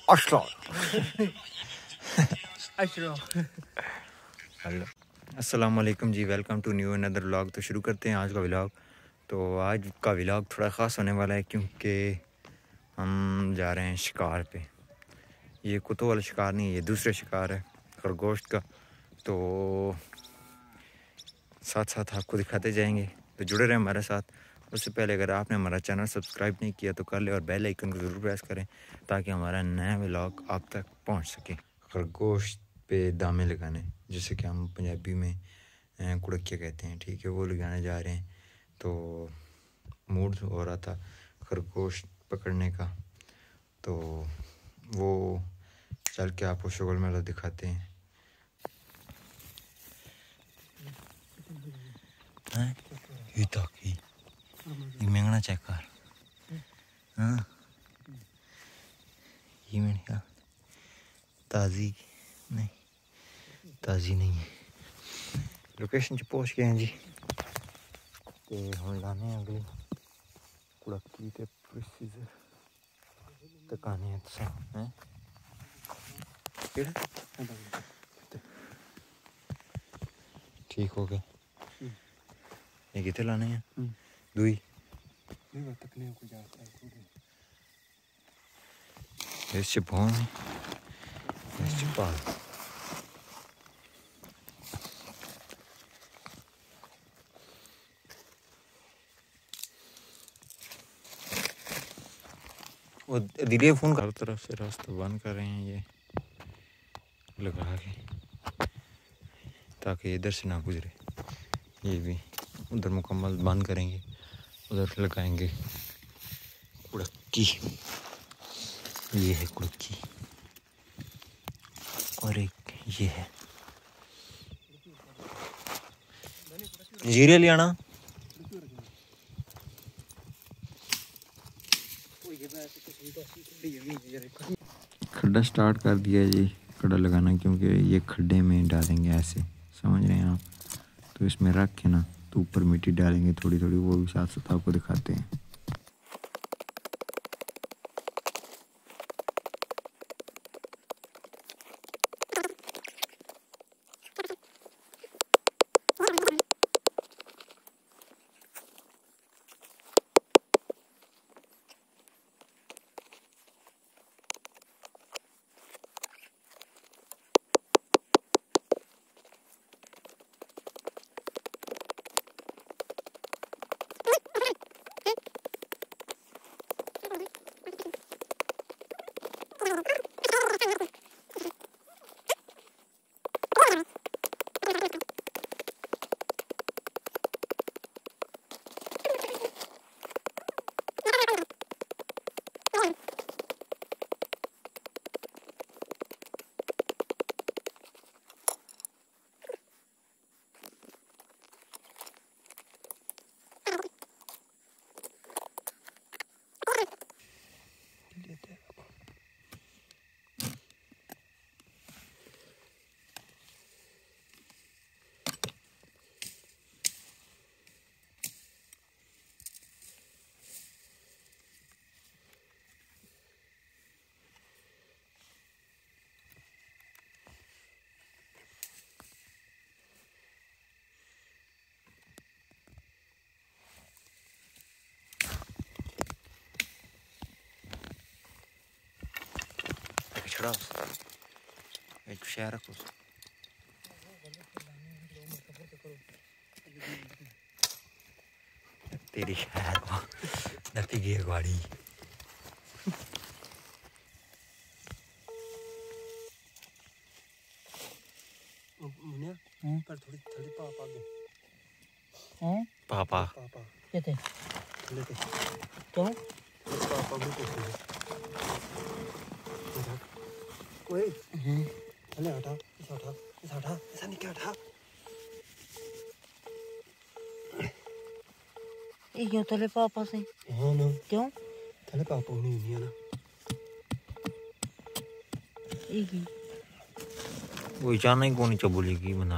अस्सलाम वालेकुम जी, welcome to new another vlog. तो शुरू करते हैं आज का व्लॉग। तो आज का व्लॉग थोड़ा ख़ास होने वाला है क्योंकि हम जा रहे हैं शिकार पे। ये कुत्तों वाला शिकार नहीं है, ये दूसरा शिकार है खरगोश का। तो साथ साथ आपको दिखाते जाएंगे, तो जुड़े रहें हमारे साथ। उससे पहले अगर आपने हमारा चैनल सब्सक्राइब नहीं किया तो कर ले और बेल आइकन को ज़रूर प्रेस करें ताकि हमारा नया व्लॉग आप तक पहुंच सके। खरगोश पे दामे लगाने, जिसे कि हम पंजाबी में कुड़किया कहते हैं, ठीक है, वो लगाने जा रहे हैं। तो मूड हो रहा था खरगोश पकड़ने का, तो वो चल के आपको शगल मेला दिखाते हैं। ये ताकि ये मेंगना चेक कर। हाँ ये मैंने कहा ताज़ी नहीं, ताज़ी नहीं है। लोकेशन से पहुँच गए हैं जी। तो हम लाने हैं अगली कुड़की ते प्रोसीजर तकाने हैं तो हैं ठीक हो गए। ये कितने लाने हैं? दुई इससे भौं इससे पाल वो धीरे फ़ोन हर तरफ से रास्ता बंद कर रहे हैं ये लगा के, ताकि इधर से ना गुजरे। ये भी उधर मुकम्मल बंद करेंगे, उधर लगाएंगे कुड़की। ये है कुड़की और एक ये है जीरे लियाना। खड्डा स्टार्ट कर दिया जी, खड्डा लगाना, क्योंकि ये खड्डे में डालेंगे ऐसे, समझ रहे हैं आप। तो इसमें रख के ना तो ऊपर मिट्टी डालेंगे थोड़ी थोड़ी, वो भी साथ साथ आपको दिखाते हैं। एक शहर रखो तेरी शहर नती गई गाड़ी। पर थोड़ी थोड़ी पापा दे हैं पापा कहते लेते क्यों पापा भी कहते कोई चले हटा ऐसा नहीं क्या हटा ये क्यों तले पापा से? हाँ ना क्यों तले पापा नहीं है ना एक ही वो जाना ही कौन चबोलेगी बना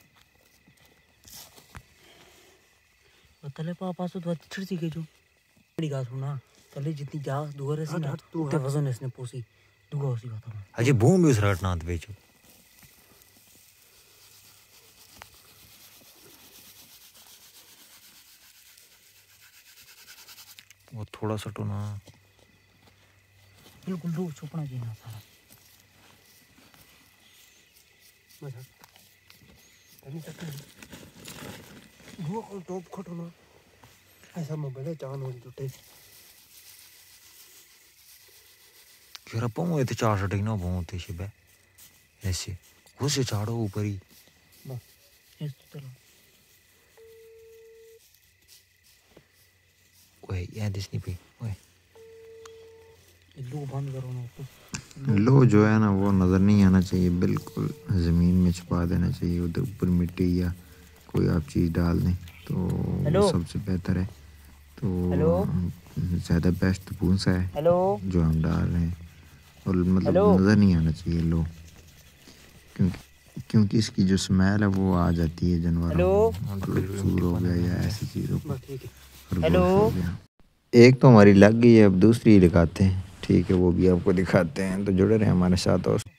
तले पापा से तो छिड़ सी गई जो बड़ी गास होना तले जितनी जा दुआ रसी ना तू ते वजन इसने पोसी दुआ उसी बात है अजय बूम भी उस रात नाथ बेचो वो थोड़ा सा तो ना बिल्कुल दो छुपना चाहिए ना सारा मजा तनी तक वो को टॉप खटो ना ऐसा मोबाइल चान हो टूटे यार पाऊँ तो 400 टिकना पाऊँ थे शिबे ऐसे वो से चाड़ो ऊपर ही बस इस तरह ओए यार दिस नहीं पे ओए लो बंद करो ना तो लो जो है ना वो नज़र नहीं आना चाहिए बिल्कुल ज़मीन में छुपा देना चाहिए उधर ऊपर मिट्टी या कोई आप चीज़ डाल दें तो वो सबसे बेहतर है तो ज़्यादा बेस्ट भूसा है जो हम डाल रहे हैं और मतलब नज़र नहीं आना चाहिए लो क्योंकि इसकी जो स्मेल है वो आ जाती है जानवरों सूर हो गया या ऐसी चीज़ों को हो गया। एक तो हमारी लग गई है अब दूसरी लगाते हैं ठीक है वो भी आपको दिखाते हैं तो जुड़े रहे हमारे साथ और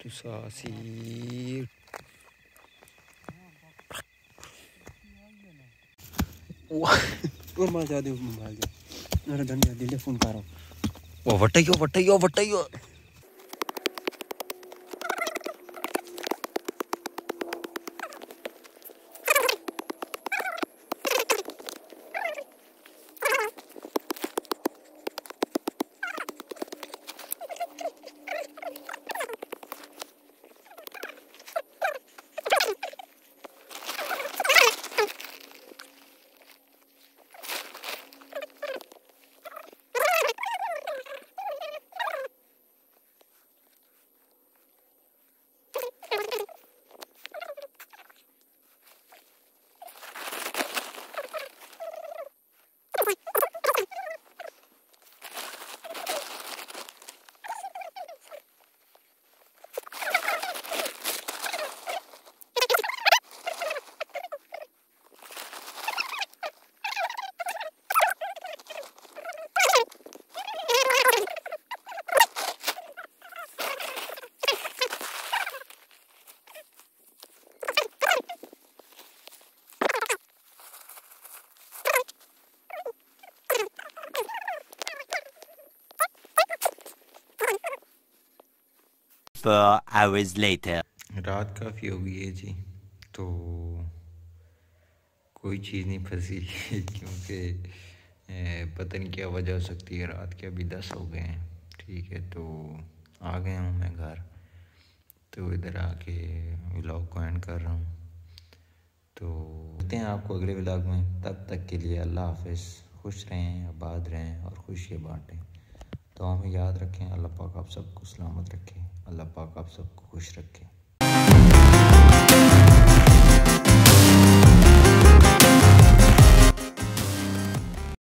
और मार जा दे मोबाइल जा मेरा धनिया दिले फोन करो वो वटाइयो hours later. रात काफ़ी हो गई है जी तो कोई चीज़ नहीं फंसी क्योंकि पता नहीं क्या वजह हो सकती है रात के अभी 10 हो गए हैं ठीक है तो आ गया हूँ मैं घर तो इधर आके व्लॉग को एंड कर रहा हूँ तो मिलते हैं आपको अगले व्लॉग में तब तक के लिए अल्लाह हाफिज़ खुश रहें आबाद रहें और खुशियाँ बाँटें तो हमें याद रखें अल्लाह पाक आप सबको सलामत रखें अल्लाह पाक आप सबको खुश रखें।